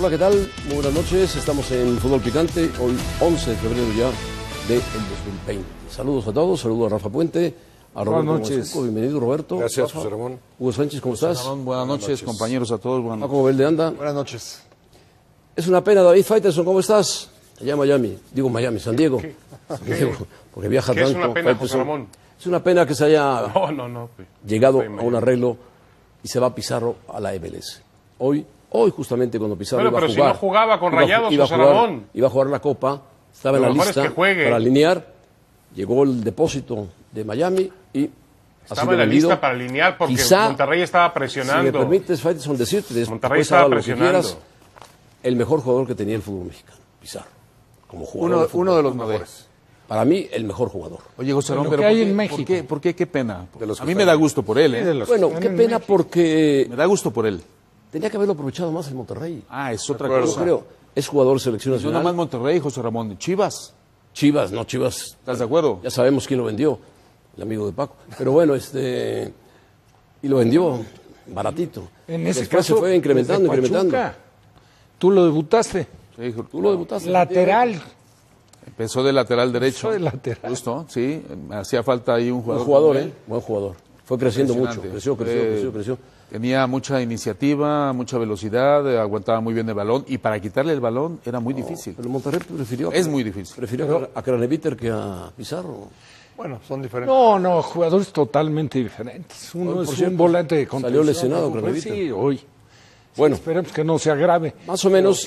Hola, ¿qué tal? Muy buenas noches. Estamos en Fútbol Picante, hoy 11 de febrero ya del 2020. Saludos a todos, saludos a Rafa Puente, a Roberto. Buenas noches. Bienvenido, Roberto. Gracias, Rafa. José Ramón. Hugo Sánchez, ¿cómo estás? Ramón, buenas noches, compañeros a todos. Buenas Paco Velde anda. Buenas noches. Es una pena, David Faitelson, ¿cómo estás? Allá en Miami. Digo Miami, San Diego. San Diego, porque viaja ¿Qué tanto. es una pena, José Ramón? Es una pena que se haya No. llegado Estoy en a un arreglo y se va Pizarro a la MLS. Hoy justamente cuando Pizarro Bueno, iba a pero jugar, si no jugaba con Rayados, iba a José jugar, Ramón. iba a jugar la Copa, estaba en Lo la mejor es lista que juegue. para alinear, llegó el depósito de Miami y ha Estaba sido en la vendido. lista para alinear porque Quizá, Monterrey estaba si me presionando. permites, Faitelson, decirte, Monterrey después estaba habla lo que presionando. quieras, el mejor jugador que tenía el fútbol mexicano, Pizarro, como jugador. Uno de los mejores. Para mí, el mejor jugador. Oye, José Ramón, Lo pero que hay ¿por qué? en México. ¿Por qué? Qué pena. De los que A mí están. me da gusto por él, ¿eh? Bueno, qué pena porque Me da gusto por él. tenía que haberlo aprovechado más el Monterrey. Ah, es otra Yo cosa. creo, es jugador de selección No nacional. nada más Monterrey, José Ramón. Chivas. Chivas. ¿Estás de acuerdo? Ya sabemos quién lo vendió, el amigo de Paco. Pero bueno, y lo vendió baratito. En ese Después caso, se fue incrementando, desde incrementando. Pachuca, tú lo debutaste. Sí, Tú lo debutaste. Lateral. empezó de lateral derecho. Empezó de lateral. Justo, sí. Me hacía falta ahí un Buen jugador. jugador, como él. Buen jugador. Fue creciendo mucho. Impresionante. Creció. Tenía mucha iniciativa, mucha velocidad, aguantaba muy bien el balón y para quitarle el balón era muy difícil. Pero Monterrey prefirió. Es muy difícil. Prefirió a Craneviter que a Pizarro. Bueno, son diferentes. No, jugadores totalmente diferentes. Uno Hoy, por es cierto, un volante de salió contención. lesionado, Pues Craneviter. sí, hoy. Bueno, Esperemos que no se agrave. más o menos,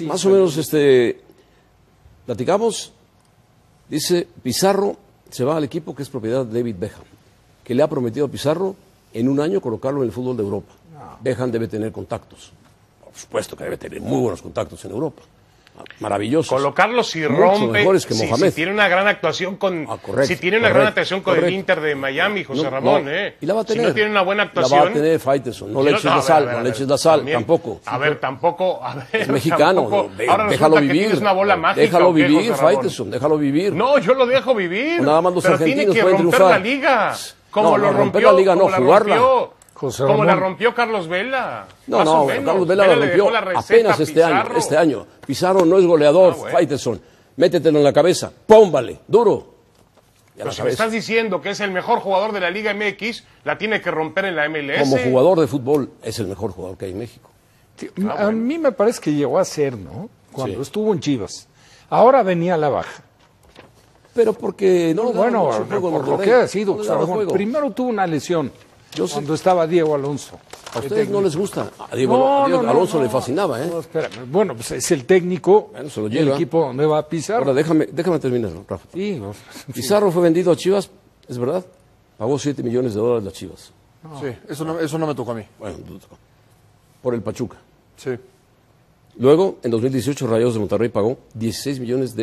platicamos. Dice Pizarro se va al equipo que es propiedad de David Beckham, que le ha prometido a Pizarro en un año colocarlo en el fútbol de Europa. Beckham debe tener contactos. Por supuesto que debe tener muy buenos contactos en Europa. Maravillosos. Colocarlo si Mucho rompe, mejores que si Mohamed. tiene una gran actuación con, Correcto, si tiene una gran correcto, actuación con el correcto. Inter de Miami, José No, Ramón, no, ¿eh? Y la va a tener. Si no tiene una buena La actuación. va a tener Faitelson. No le eches a la ver, sal, a ver, no le eches la sal, también. tampoco. A ver, tampoco. A ver, Es mexicano. tampoco. No, Ahora déjalo resulta que vivir. tienes una bola mágica. Déjalo ¿o qué, vivir, José Ramón? Faitelson. Déjalo vivir. No, yo lo dejo vivir. Nada más los pero tiene argentinos que pueden romper triunfar. la liga. Como No, lo no, romper rompió, la liga no, como la jugarla. rompió, José como la Ramón. rompió Carlos Vela. No, más o no, menos. Carlos Vela la le rompió dejó la receta apenas a Pizarro. este año. Pizarro no es goleador, bueno. Faitelson. Métetelo en la cabeza. Pómbale, duro. Y a Pero la si me cabeza. estás diciendo que es el mejor jugador de la Liga MX, la tiene que romper en la MLS. Como jugador de fútbol, es el mejor jugador que hay en México. Sí, a mí me parece que llegó a ser, ¿no? Cuando estuvo en Chivas. Ahora venía a la baja. Pero porque no le daba Bueno, mucho juego a por lo Monterrey. que ha sido. No le José daba Ramón. juego. Primero tuvo una lesión Yo sé. cuando estaba Diego Alonso. A ustedes no les gusta. A Diego, No, a Diego no, Alonso no. le fascinaba, ¿eh? No, espérame. Bueno, pues es el técnico Bueno, se lo del lleva. equipo donde va a pisar. Ahora déjame terminar, Rafa. Sí, Pizarro fue vendido a Chivas, es verdad. Pagó $7 millones las Chivas. Sí, eso no me tocó a mí. Bueno, por el Pachuca. Sí. Luego, en 2018, Rayados de Monterrey pagó $16 millones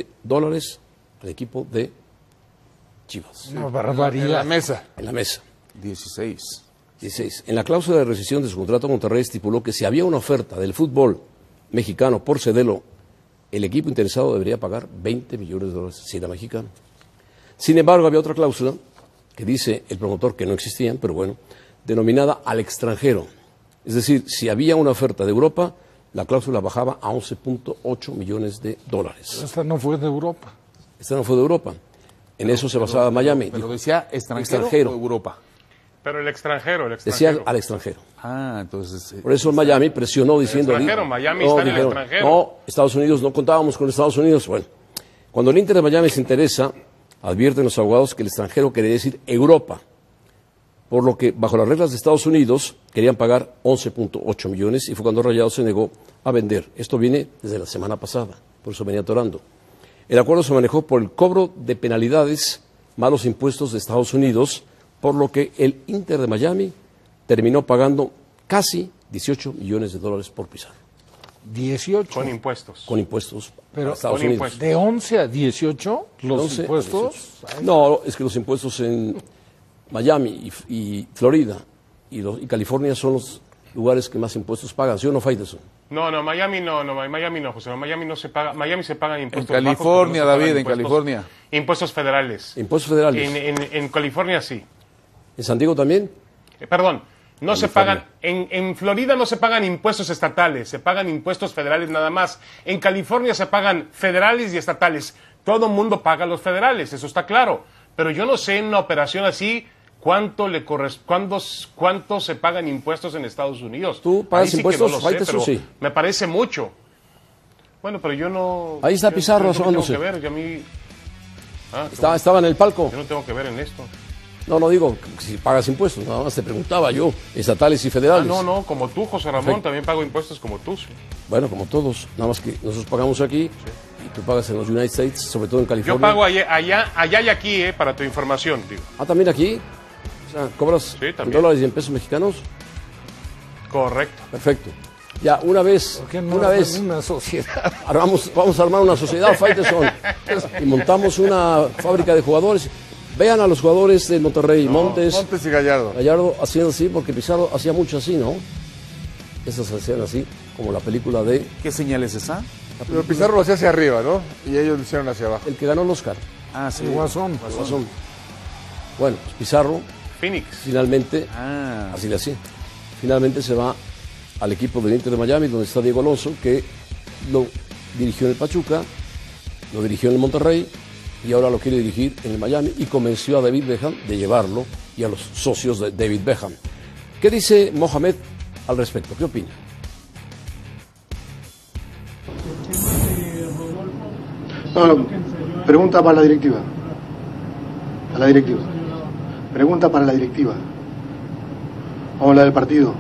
al equipo de Chivas. una En la barbaridad. mesa. En la mesa. 16. 16. En la cláusula de rescisión de su contrato, Monterrey estipuló que si había una oferta del fútbol mexicano por cederlo, el equipo interesado debería pagar $20 millones si era mexicano. Sin embargo, había otra cláusula que dice el promotor que no existían, pero bueno, denominada al extranjero. Es decir, si había una oferta de Europa, la cláusula bajaba a $11.8 millones. Esta no fue de Europa. Esta no fue de Europa. En eso se basaba Miami. Pero Dijo, decía extranjero o Europa. Pero el extranjero. decía al extranjero. Ah, entonces. Por eso Miami presionó diciendo... extranjero, Miami está en el dijeron, extranjero. No, Estados Unidos, no contábamos con Estados Unidos. Bueno, cuando el Inter de Miami se interesa, advierten los abogados que el extranjero quería decir Europa. Por lo que, bajo las reglas de Estados Unidos, querían pagar 11.8 millones y fue cuando Rayados se negó a vender. Esto viene desde la semana pasada, por eso venía atorando. El acuerdo se manejó por el cobro de penalidades más los impuestos de Estados Unidos, por lo que el Inter de Miami terminó pagando casi $18 millones por Pizarro, 18. Con impuestos. con impuestos Pero a Estados con Unidos. impuestos. De 11 a 18, los 11, impuestos. 18. No, es que los impuestos en Miami y Florida y California son los lugares que más impuestos pagan, ¿sí o no, Faitelson? No, Miami no, José. Miami no se paga. Miami se pagan impuestos. En bajos, California, pero no se David, pagan en California. Impuestos federales. Impuestos federales. En California sí. ¿En San Diego también? Perdón. No se pagan, en Florida no se pagan impuestos estatales, se pagan impuestos federales nada más. En California se pagan federales y estatales. Todo el mundo paga los federales, eso está claro. Pero yo no sé en una operación así cuánto se pagan impuestos en Estados Unidos. ¿Tú pagas Ahí sí impuestos? que no lo sé, pero Sí. me parece mucho. Bueno, pero yo no... Ahí está Pizarro yo no tengo asomándose. que ver, yo a mí... Estaba en el palco. Yo no tengo que ver en esto. No digo si pagas impuestos, nada más te preguntaba yo, estatales y federales. No, como tú, José Ramón, Perfecto. también pago impuestos como tú. Sí. Bueno, como todos, nada más que nosotros pagamos aquí y tú pagas en los United States, sobre todo en California. Yo pago allá y aquí, para tu información, digo. Ah, ¿también aquí? O sea, ¿cobras Sí, en también. dólares y en pesos mexicanos? Correcto. Perfecto. Ya, una vez, ¿Por qué no una hacen vez, una sociedad? vamos a armar una sociedad, Faitelson, y montamos una fábrica de jugadores. Vean a los jugadores de Monterrey, Montes, Montes y Gallardo. Gallardo haciendo así, porque Pizarro hacía mucho así, ¿no? Esas hacían así, como la película de ¿Qué señal es esa? Pero Pizarro lo hacía hacia arriba, ¿no? Y ellos lo hicieron hacia abajo. el que ganó el Oscar. Ah, sí. El Guasón. Guasón. Bueno, pues Pizarro Phoenix. finalmente, Ah, así le hacía, finalmente se va al equipo del Inter de Miami, donde está Diego Alonso, que lo dirigió en el Pachuca, lo dirigió en el Monterrey, y ahora lo quiere dirigir en el Miami, y convenció a David Beckham de llevarlo, y a los socios de David Beckham. ¿Qué dice Mohamed al respecto? ¿Qué opina? No, pregunta para la directiva. A la directiva. Pregunta para la directiva. Vamos a hablar del partido.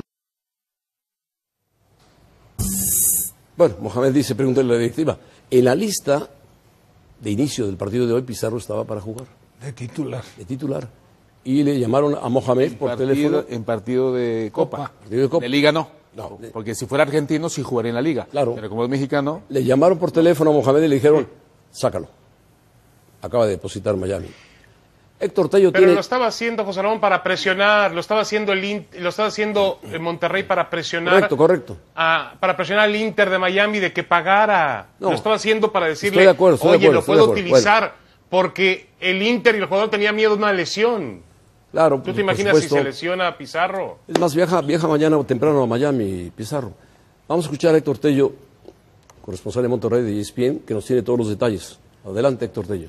Bueno, Mohamed dice, pregúntale a la directiva. En la lista de inicio del partido de hoy, Pizarro estaba para jugar, De titular. de titular. Y le llamaron a Mohamed por teléfono. en partido de Copa. Partido de Copa. De Liga no. No. Porque si fuera argentino sí jugaría en la Liga. Claro. Pero como es mexicano, Le llamaron por teléfono a Mohamed y le dijeron, sácalo. Acaba de depositar Miami. Héctor Tello Pero tiene... lo estaba haciendo José Ramón para presionar, lo estaba haciendo Monterrey para presionar. Correcto. Para presionar al Inter de Miami de que pagara. No. Lo estaba haciendo para decirle, Estoy de acuerdo, estoy de oye, acuerdo, lo estoy de puedo acuerdo. utilizar porque el Inter y el jugador tenían miedo de una lesión. Claro, ¿Tú pues, te por imaginas supuesto. si se lesiona a Pizarro? Es más, viaja mañana o temprano a Miami, Pizarro. Vamos a escuchar a Héctor Tello, corresponsal de Monterrey de ESPN, que nos tiene todos los detalles. Adelante, Héctor Tello.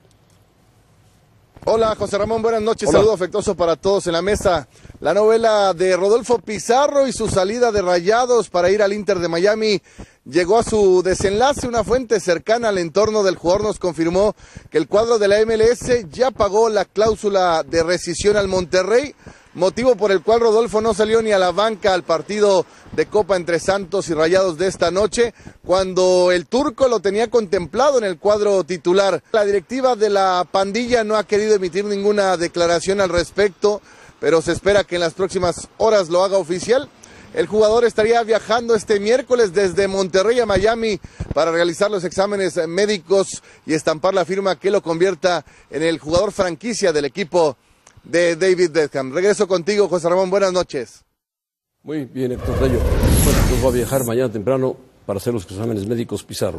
Hola José Ramón, buenas noches, Hola. saludo afectuoso para todos en la mesa. La novela de Rodolfo Pizarro y su salida de Rayados para ir al Inter de Miami llegó a su desenlace. Una fuente cercana al entorno del jugador nos confirmó que el cuadro de la MLS ya pagó la cláusula de rescisión al Monterrey, motivo por el cual Rodolfo no salió ni a la banca al partido de Copa entre Santos y Rayados de esta noche, cuando el turco lo tenía contemplado en el cuadro titular. La directiva de la pandilla no ha querido emitir ninguna declaración al respecto, pero se espera que en las próximas horas lo haga oficial. El jugador estaría viajando este miércoles desde Monterrey a Miami para realizar los exámenes médicos y estampar la firma que lo convierta en el jugador franquicia del equipo de David Beckham. Regreso contigo, José Ramón, buenas noches. Muy bien, Héctor Tello. Bueno, pues va a viajar mañana temprano para hacer los exámenes médicos Pizarro.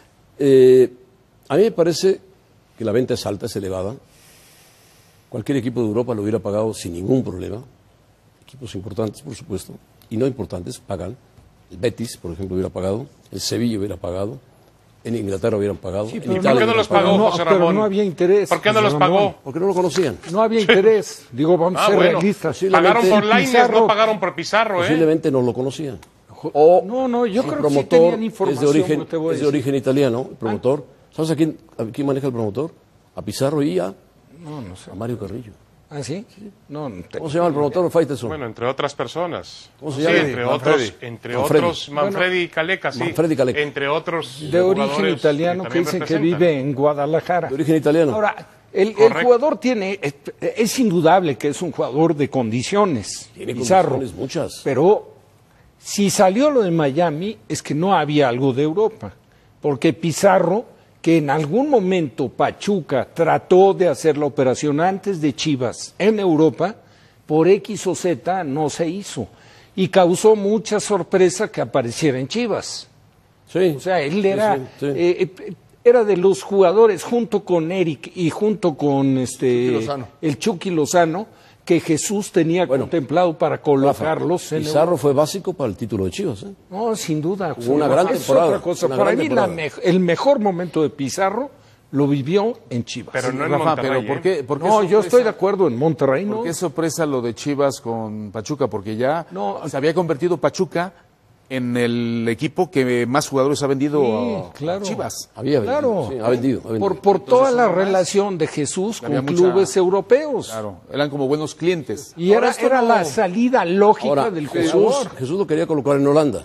A mí me parece que la venta es alta, es elevada. Cualquier equipo de Europa lo hubiera pagado sin ningún problema. Equipos importantes, por supuesto, y no importantes, pagan. El Betis, por ejemplo, hubiera pagado. El Sevilla hubiera pagado. En Inglaterra hubieran pagado. Sí, en pero Italia ¿Por qué no hubieran los pagado. pagó, no, José pero Ramón? no había interés, ¿Por qué no José los Ramón. pagó? Porque no lo conocían. No había interés. Digo, vamos a ser realistas. Pagaron por Lainez, Pizarro- no pagaron por Pizarro, ¿eh? Posiblemente no lo conocían. No, yo el creo que sí promotor tenían es información. de origen, no te voy a es de decir. origen italiano, el promotor. ¿Sabes a quién maneja el promotor? A Pizarro y a Mario Carrillo. ¿Ah, sí? No, ¿Cómo se llama el promotor? Faitelson. Bueno, entre otras personas. ¿Cómo se Sí, llama? entre Manfredi. otros, entre Manfredi. otros, Manfredi Caleca, sí. Manfredi Caleca. Entre otros de origen jugadores italiano que también dicen que representan. vive en Guadalajara. De origen italiano. Ahora, el Correcto. jugador tiene, es indudable que es un jugador de condiciones, Tiene Pizarro, condiciones muchas. pero si salió lo de Miami es que no había algo de Europa, porque Pizarro, que en algún momento Pachuca trató de hacer la operación antes de Chivas en Europa, por X o Z no se hizo, y causó mucha sorpresa que apareciera en Chivas. Sí. O sea, él era, sí. era de los jugadores, junto con Eric y junto con Lozano. el Chucky Lozano, que Jesús tenía contemplado para colocarlos en Pizarro fue básico para el título de Chivas. No, sin duda. Jugó una gran Es temporada. otra cosa. Una Para gran mí temporada. el mejor momento de Pizarro lo vivió en Chivas. Pero no en Rafa, Monterrey, pero ¿por qué No, yo sorpresa? estoy de acuerdo en Monterrey, ¿no? ¿Por qué sorpresa lo de Chivas con Pachuca? Porque ya No. se había convertido Pachuca en el equipo que más jugadores ha vendido a claro. Chivas. Había vendido, Claro. sí, ha vendido. Por toda la relación de Jesús Había con mucha- clubes europeos. Claro, eran como buenos clientes. Y Ahora era, esto era no- la salida lógica Ahora, del jugador. Jesús lo quería colocar en Holanda.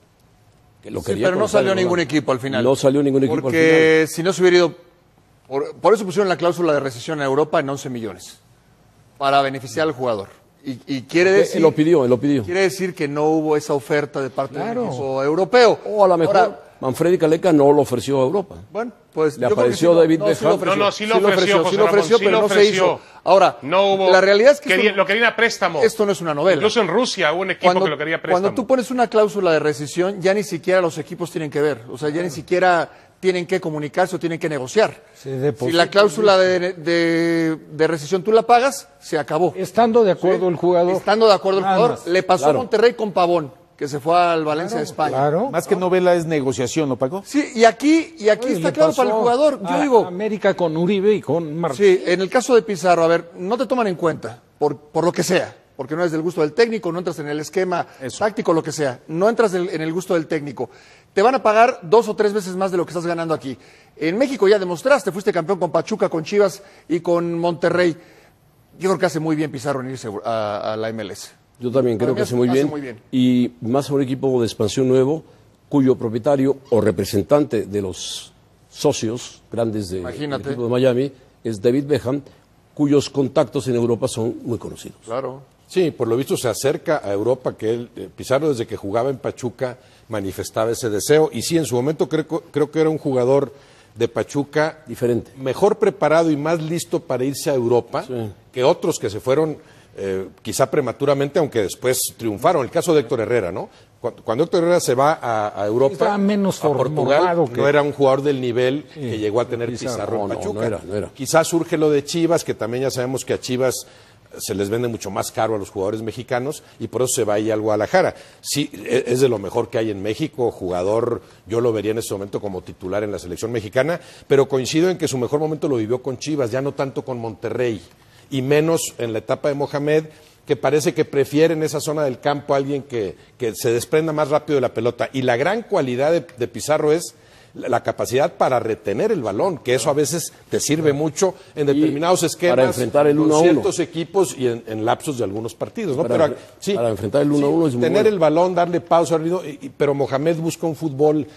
Que lo Sí, quería pero no colocar salió en ningún Holanda. equipo al final. No salió ningún equipo al final. Porque si no se hubiera ido... Por eso pusieron la cláusula de rescisión a Europa en 11 millones. Para beneficiar al jugador. Y quiere decir... Él lo pidió. Quiere decir que no hubo esa oferta de parte Claro. del equipo europeo. O a lo mejor Ahora, Manfredi Caleca no lo ofreció a Europa. bueno, pues Le yo creo que apareció sí David no, sí Beckham. lo ofreció. No, sí lo ofreció, José sí lo ofreció, Ramón, sí pero lo no se ofreció. hizo. Ahora, No hubo. la realidad es que Lo querían a préstamo. esto no es una novela. Incluso en Rusia hubo un equipo que lo quería a préstamo. Cuando tú pones una cláusula de rescisión, ya ni siquiera los equipos tienen que ver. O sea, ya ni siquiera tienen que comunicarse o tienen que negociar. Se Si deposita la cláusula de rescisión tú la pagas, se acabó. Estando de acuerdo el jugador. Estando de acuerdo el Nada jugador, más. le pasó Claro. a Monterrey con Pavón, que se fue al Valencia de España. Claro. Más que novela es negociación, ¿no, Paco? Sí, y aquí Oye, está le claro pasó para el jugador. Yo a digo, América con Uribe y con Martín. sí, en el caso de Pizarro, a ver, no te toman en cuenta, por lo que sea, porque no es del gusto del técnico, no entras en el esquema táctico, lo que sea, no entras en el gusto del técnico. Te van a pagar 2 o 3 veces más de lo que estás ganando aquí. En México ya demostraste, fuiste campeón con Pachuca, con Chivas y con Monterrey. Yo creo que hace muy bien Pizarro en irse a la MLS. Yo también creo Para que mí hace muy bien. Y más a un equipo de expansión nuevo, cuyo propietario o representante de los socios grandes del Imagínate. equipo de Miami es David Beckham, cuyos contactos en Europa son muy conocidos. Claro. Sí, por lo visto se acerca a Europa, que él, Pizarro desde que jugaba en Pachuca manifestaba ese deseo, y sí, en su momento creo que era un jugador de Pachuca Diferente. mejor preparado y más listo para irse a Europa que otros que se fueron quizá prematuramente, aunque después triunfaron. El caso de Héctor Herrera, ¿no? Cuando Héctor Herrera se va a Europa, Estaba menos a Portugal, formado que- no era un jugador del nivel que llegó a tener Pizarro en No, Pachuca. no era. Quizás surge lo de Chivas, que también ya sabemos que a Chivas se les vende mucho más caro a los jugadores mexicanos y por eso se va ahí al Guadalajara. Sí, es de lo mejor que hay en México, jugador, yo lo vería en este momento como titular en la selección mexicana, pero coincido en que su mejor momento lo vivió con Chivas, ya no tanto con Monterrey, y menos en la etapa de Mohamed, que parece que prefiere en esa zona del campo a alguien que se desprenda más rápido de la pelota. Y la gran cualidad de Pizarro es la capacidad para retener el balón, que eso a veces te sirve mucho en determinados esquemas, para enfrentar el con 1 a 1. ciertos equipos y en lapsos de algunos partidos, ¿no? Para enfrentar el 1 a 1 es muy tener bueno. el balón, darle pausa al ritmo, pero Mohamed busca un fútbol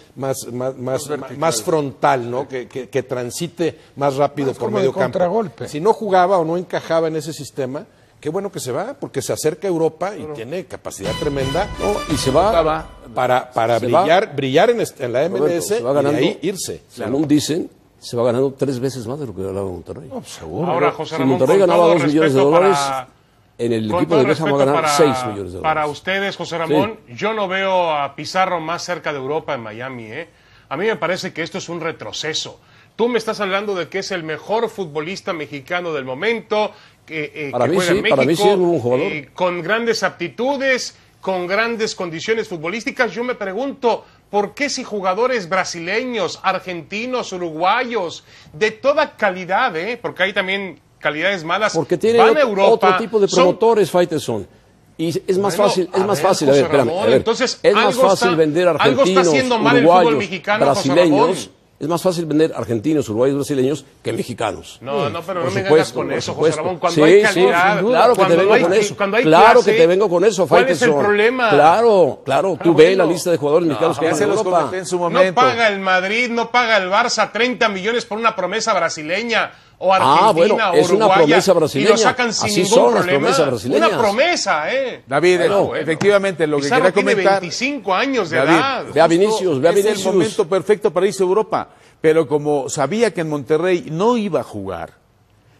más frontal, ¿no? Que transite más rápido por como de medio campo. contragolpe. Si no jugaba o no encajaba en ese sistema, qué bueno que se va, porque se acerca a Europa y tiene capacidad tremenda Y se va, para se va. brillar en la MLS Roberto, se va ganando, y de ahí irse. según dicen, se va ganando 3 veces más de lo que ganaba Monterrey. Ahora, José Si Ramón, Monterrey con ganaba todo 2 millones de respeto dólares, para- en el Con equipo todo de Beckham va a respeto ganar 6 millones de dólares. para ustedes, José Ramón, yo no veo a Pizarro más cerca de Europa en Miami. A mí me parece que esto es un retroceso. Tú me estás hablando de que es el mejor futbolista mexicano del momento, que Para mí juega en sí, México, para mí sí es un buen jugador. con grandes aptitudes, con grandes condiciones futbolísticas. Yo me pregunto, ¿por qué si jugadores brasileños, argentinos, uruguayos, de toda calidad, porque hay también calidades malas, Porque tiene van a Europa, otro tipo de son- promotores, Faitelson. Y es más Bueno, fácil, a ver, José espérame, Ramón, entonces, es más algo fácil está- vender algo está argentinos, haciendo mal el fútbol uruguayos, mexicano, José brasileños. Ramón. Es más fácil vender argentinos, uruguayos, brasileños que mexicanos. No, pero Por no me vengas supuesto, con por eso, José supuesto. Ramón. Cuando Sí, hay sí, calidad, sin duda. Claro que te cuando vengo hay- con eso. cuando hay Claro clase, que te vengo con eso, ¿cuál es el Faitelson. problema? Claro, tú ve la lista de jugadores mexicanos que Ya van se a los Europa. comenté en su No momento. paga el Madrid, no paga el Barça 30 millones por una promesa brasileña o argentina bueno, o es una uruguaya promesa y brasileña. lo sacan sin Así ningún son las problema. promesas brasileñas. Una promesa, David, Bueno, efectivamente, lo que Pizarro quería tiene comentar... 25 años de David, edad. Ve a Vinicius, ve a es el Vinicius. momento perfecto para irse a Europa, pero como sabía que en Monterrey no iba a jugar,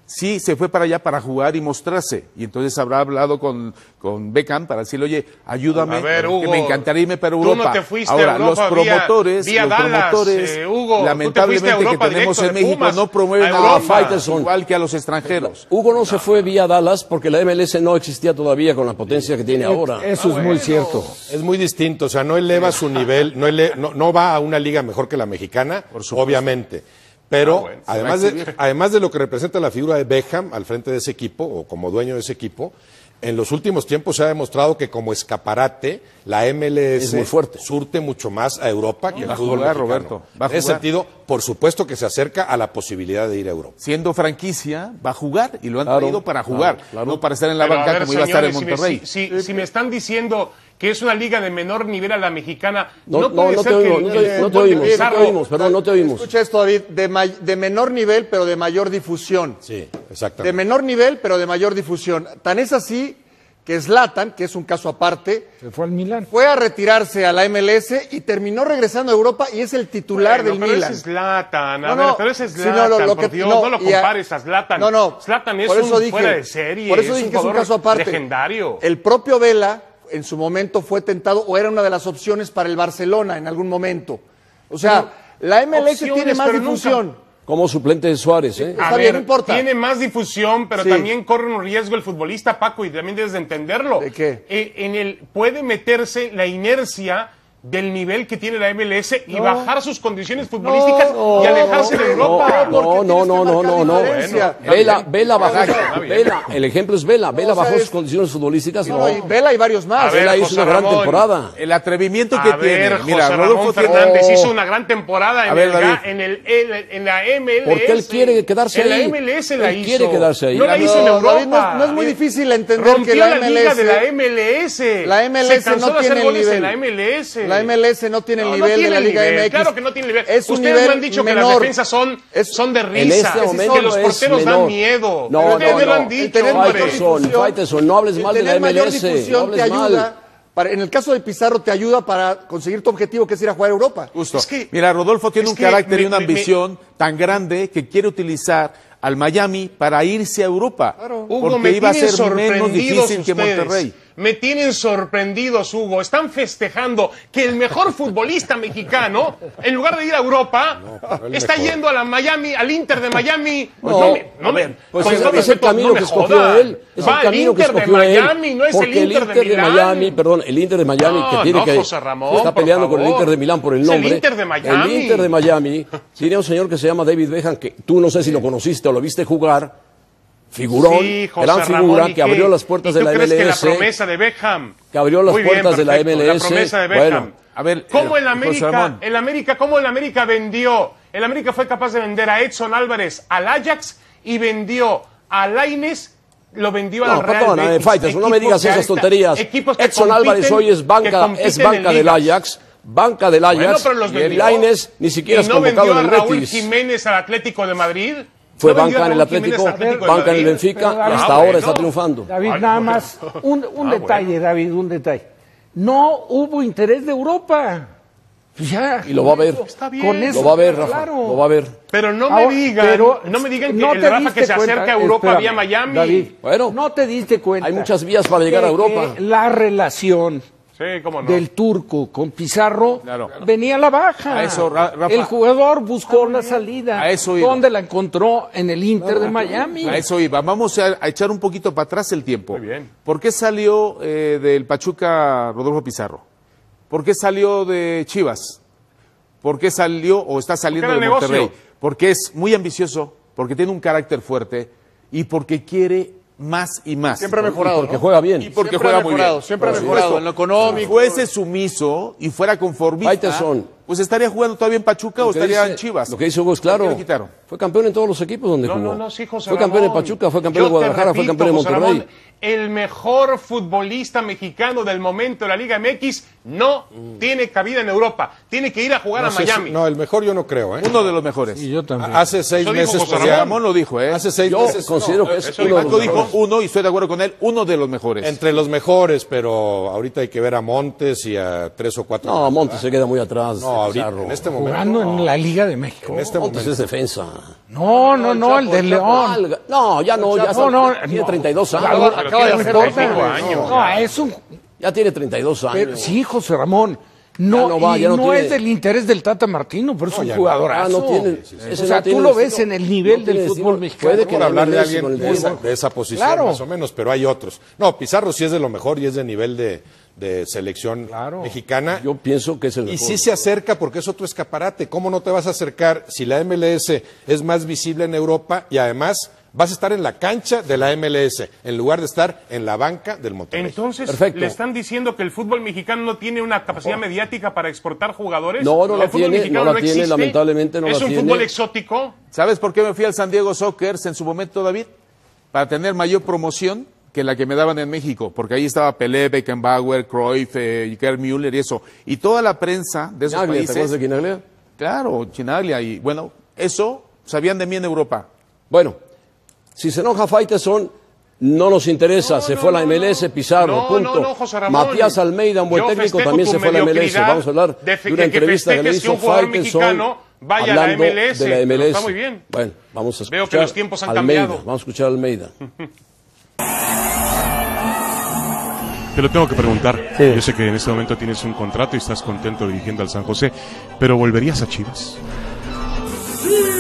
sí se fue para allá para jugar y mostrarse. Y entonces habrá hablado con Beckham para decirle, oye, ayúdame, A ver, Hugo, que me encantaría irme para tú Europa. no te fuiste Ahora, a Europa los promotores, vía Dallas, Hugo, tú te fuiste a lamentablemente Europa que tenemos directo en de México Pumas no promueven a a Europa. Faitelson. igual que a los extranjeros. Hugo no se fue vía Dallas porque la MLS no existía todavía con la potencia que tiene ahora. Eso es muy cierto. Es muy distinto, o sea, no eleva su nivel, no va a una liga mejor que la mexicana, obviamente. Pero además de lo que representa la figura de Beckham al frente de ese equipo, o como dueño de ese equipo, en los últimos tiempos se ha demostrado que como escaparate la MLS Es muy fuerte. surte mucho más a Europa que el Va a fútbol jugar, mexicano. Roberto, va a En ese jugar. sentido, por supuesto que se acerca a la posibilidad de ir a Europa. Siendo franquicia, va a jugar y lo han Claro, traído para jugar, claro. no para estar en la Pero, banca a ver, como iba a estar en señores, Monterrey. si me están diciendo que es una liga de menor nivel a la mexicana, No puede te ser oímos, que no el te fútbol oímos, de Pizarro- perdón, no te oímos. Escucha esto, David, de menor nivel, pero de mayor difusión. Sí, De exactamente. menor nivel, pero de mayor difusión. Tan es así que Zlatan, que es un caso aparte, Se fue al Milán. fue a retirarse a la MLS y terminó regresando a Europa y es el titular Bueno, del pero Milan. ese es Zlatan, No, no, pero ese es sí, Zlatan, no, lo por que- Dios, no, no lo y a- compares a Zlatan. No, no, Zlatan es por eso un dije- fuera de serie, Por eso dije que es un jugador caso aparte. legendario. El propio Vela, en su momento, fue tentado o era una de las opciones para el Barcelona en algún momento. O sea, la MLS tiene opciones, más pero nunca- difusión. Como suplente de Suárez, ¿eh? Está bien, no importa. Tiene más difusión, pero Sí. también corre un riesgo el futbolista, Paco, y también debes de entenderlo. ¿De qué? Puede meterse la inercia del nivel que tiene la MLS y bajar sus condiciones futbolísticas y alejarse de Europa. No. diferencia. Vela bajó. Está bien. Vela, el ejemplo es Vela. Vela O sea, bajó es- sus condiciones futbolísticas. No, y Vela y varios más. A ver, Vela hizo José una gran Ramón. temporada. El atrevimiento que A ver, tiene. Mira, José Rodolfo Ramón tiene- Fernández hizo una gran temporada A ver, David. en la MLS. Porque él quiere quedarse en ahí. la MLS la Él hizo. quiere quedarse ahí. No la hizo en No, Europa. David, no es muy difícil entender Rompió que la liga de la MLS MLS. La MLS Se cansó no de hacer tiene el goles nivel. en la MLS. La MLS no tiene el No, nivel tiene de la el Liga nivel, MX. Claro que no tiene nivel. Es un Ustedes nivel me han dicho que menor. las defensas son de risa. En este momento que los es porteros dan menor. miedo. No, Ustedes me lo han no. dicho. tener mayor hombre. difusión, Faitelson, no hables el mal de la tener mayor MLS. difusión No te hables ayuda. mal. En el caso de Pizarro te ayuda para conseguir tu objetivo, que es ir a jugar a Europa. Justo. Es que- Mira, Rodolfo tiene es un que carácter y una me- ambición tan grande que quiere utilizar al Miami para irse a Europa. Hugo, Porque me iba a tienen ser menos sorprendidos difícil que ustedes. Monterrey. Me tienen sorprendidos, Hugo. Están festejando que el mejor futbolista mexicano, en lugar de ir a Europa, el está mejor. yendo a la Miami, al Inter de Miami. No, Pues es el respeto, camino no me que escogió jodan. él. Es Va el al camino que Inter de escogió él. Miami, no es el Porque Inter de Milán. Miami, perdón, el Inter de Miami No, que tiene no, que José Ramón, está por peleando con el favor. Inter de Milán por el Es el nombre. Inter de Miami. El Inter de Miami tiene un señor que se llama David Beckham, que tú no sé si lo conociste o lo viste jugar. Figurón, Sí, José gran Ramón, figura ¿y que abrió qué? las puertas ¿Y de tú la crees que la MLS. promesa de Beckham? Que abrió las Muy bien, puertas de la perfecto, MLS. La promesa de Bueno, Beckham. a ver, ¿Cómo el José América, Ramón. cómo el América vendió? El América fue capaz de vender a Edson Álvarez al Ajax y vendió a Lainez, lo vendió al No, Real perdona, Betis. Faitelson, no me Equipos digas que esas ahorita- tonterías. equipos que Edson compiten- Álvarez hoy es que banca compiten en del ligas. Ajax. Banca del Ajax. Bueno, pero los y el vendió. Lainez ni siquiera ¿Y es no convocado vendió en a el Raúl Betis. Jiménez al Atlético de Madrid? Fue ¿No vendió banca a en el Raúl Jiménez Atlético, al Atlético de banca en el Madrid? Benfica y Pero, hasta ah, ahora bueno. está triunfando. David, Ay, nada bueno. más, un detalle, David, un detalle. No hubo interés de Europa. Ya. Y lo va a ver. Está bien. Con eso, Lo va a ver, Rafa. claro. Lo va a ver. Pero no Ahora, me digan, pero no me digan que no el te Rafa que diste se acerca cuenta, a Europa espérame, vía Miami. David, Bueno, no te diste cuenta. hay muchas vías para llegar a de Europa. que la relación Sí, cómo no. del turco con Pizarro Claro. venía a la baja. A eso, Rafa. El jugador buscó la salida. A eso iba. ¿Dónde la encontró? En el Inter de Miami. A eso iba. Vamos a echar un poquito para atrás el tiempo. Muy bien. ¿Por qué salió del Pachuca Rodolfo Pizarro? ¿Por qué salió de Chivas? ¿Por qué salió o está saliendo Porque de era Monterrey? negocio. Porque es muy ambicioso, porque tiene un carácter fuerte y porque quiere más y más. Siempre ha mejorado. Porque ¿no? juega bien. Y porque Siempre juega ha muy mejorado, bien. siempre ha Por mejorado supuesto. en lo económico. Si fuese sumiso y fuera conformista, Faitelson. pues estaría jugando todavía en Pachuca o Lo que estaría dice- en Chivas. Lo que dice Hugo es ¿Por qué claro. le quitaron? Fue campeón en todos los equipos donde No, jugó. no, sí, José Fue campeón en Ramón. Pachuca, fue campeón Yo en Guadalajara, te fue repito, campeón en José Monterrey. Ramón, el mejor futbolista mexicano del momento de la Liga MX no tiene cabida en Europa. Tiene que ir a jugar No a sé si- Miami. no, el mejor yo no creo, ¿eh? Uno de los mejores. Y yo también. Hace 6 Eso dijo meses José podía- Ramón lo dijo, ¿eh? Hace 6 Yo meses. considero no, que es eso uno de Paco los dijo mejores. uno y estoy de acuerdo con él, uno de los mejores. entre los mejores, pero ahorita hay que ver a Montes y a 3 o 4. No, Montes se queda muy atrás. No, ahorita, Pizarro. en este momento. Jugando en la Liga de México. En este Montes momento. es defensa. No, el de León. No, ya no, ya tiene 32 años. Acaba de hacer 35 años. No, es un... Ya tiene 32 años. Pero, sí, José Ramón. No, ya no tiene... es del interés del Tata Martino, pero es un jugadorazo. No tiene, o sea, tú lo ves en el nivel del fútbol mexicano. Puede que hablar de alguien de esa posición, claro, más o menos, pero hay otros. No, Pizarro sí es de lo mejor y es de nivel de selección mexicana. Yo pienso que es el mejor. Y sí se acerca porque es otro escaparate. ¿Cómo no te vas a acercar si la MLS es más visible en Europa y además vas a estar en la cancha de la MLS en lugar de estar en la banca del Monterrey? Entonces, Perfecto. ¿le están diciendo que el fútbol mexicano no tiene una capacidad mediática para exportar jugadores? No la ¿El fútbol tiene, mexicano no la tiene, existe? lamentablemente no la tiene. ¿Es un fútbol exótico? ¿Sabes por qué me fui al San Diego Soccer en su momento, David? Para tener mayor promoción que la que me daban en México, porque ahí estaba Pelé, Beckenbauer, Cruyff, Gerd Müller y eso. Y toda la prensa de esos Chinaglia, países... ¿te acuerdas de Chinaglia? Claro, Chinaglia. Y bueno, eso sabían de mí en Europa. Bueno, si se enoja Faitelson, no nos interesa. Se fue a la MLS, Pizarro, punto. No, José Ramón. Matías Almeida, un buen Yo técnico, festejo también tu se fue a la MLS. mediocridad Vamos a hablar de una entrevista que le hizo Faitelson vaya a la hablando MLS. de la MLS. Está muy bien. Bueno, vamos a escuchar Veo que los tiempos han Almeida. cambiado. Vamos a escuchar a Almeida. Te lo tengo que preguntar. Sí. Yo sé que en este momento tienes un contrato y estás contento dirigiendo al San José, pero ¿volverías a Chivas? Sí.